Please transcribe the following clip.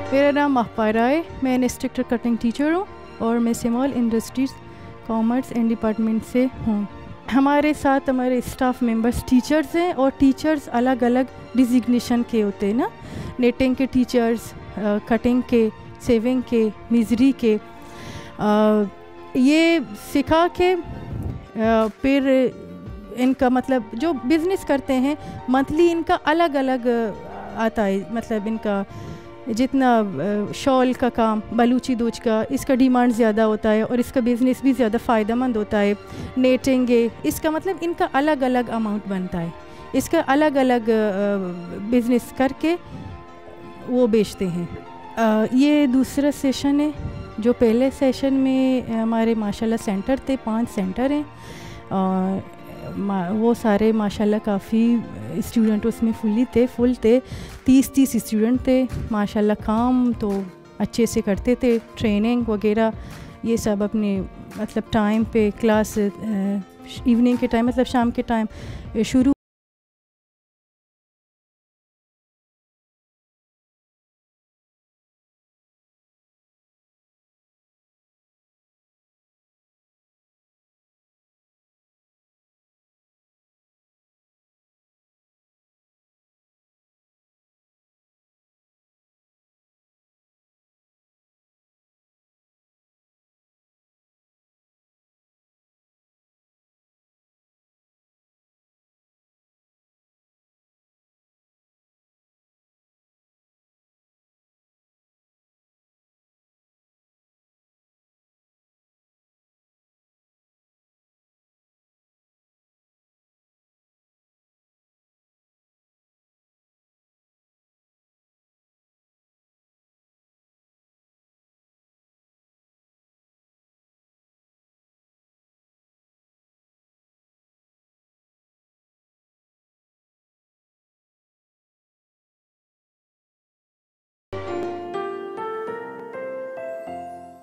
मेरा नाम महपारा है, मैं इंस्ट्रक्टर कटिंग टीचर हूँ और मैं सिमोल इंडस्ट्रीज़ कॉमर्स एंड डिपार्टमेंट से हूँ। हमारे साथ हमारे स्टाफ मेंबर्स टीचर्स हैं और टीचर्स अलग अलग डिजिग्नेशन के होते हैं ना, नेटिंग के टीचर्स, कटिंग के, सेविंग के, मिजरी के। ये सिखा के फिर इनका मतलब जो बिज़नेस करते हैं मंथली इनका अलग अलग आता है, मतलब इनका जितना शॉल का काम, बलूची दूज का, इसका डिमांड ज़्यादा होता है और इसका बिज़नेस भी ज़्यादा फ़ायदेमंद होता है। नेटिंग है, इसका मतलब इनका अलग अलग अमाउंट बनता है, इसका अलग अलग बिज़नेस करके वो बेचते हैं। ये दूसरा सेशन है। जो पहले सेशन में हमारे माशाल्लाह सेंटर थे, 5 सेंटर हैं, वो सारे माशाल्लाह काफ़ी स्टूडेंट उसमें फुल थे। 30 स्टूडेंट थे माशाल्लाह। काम तो अच्छे से करते थे, ट्रेनिंग वगैरह ये सब अपने मतलब टाइम पे क्लास इवनिंग के टाइम मतलब शाम के टाइम शुरू